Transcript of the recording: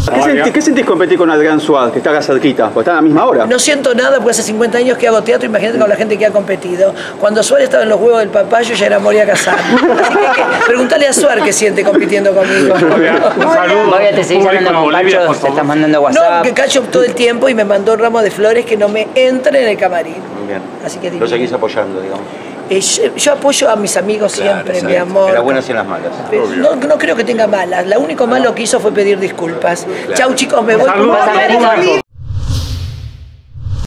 ¿Qué sentís competir con Adrián Suárez, que está acá cerquita? Porque está a la misma hora. No siento nada porque hace 50 años que hago teatro, imagínate con la gente que ha competido. Cuando Suárez estaba en los huevos del papá, yo ya era Moria Kazan. Así que preguntale a Suárez qué siente compitiendo conmigo. Un saludo. Todavía te seguís hablando con Cacho, te estás mandando WhatsApp. No, que Cacho todo el tiempo y me mandó un ramo de flores que no me entre en el camarín. Bien. Así que Lo seguís apoyando, digamos. yo apoyo a mis amigos siempre, mi amor. En las buenas y en las malas. No creo que tenga malas. Lo único malo que hizo fue pedir disculpas. Chau chicos, me voy. Saludos.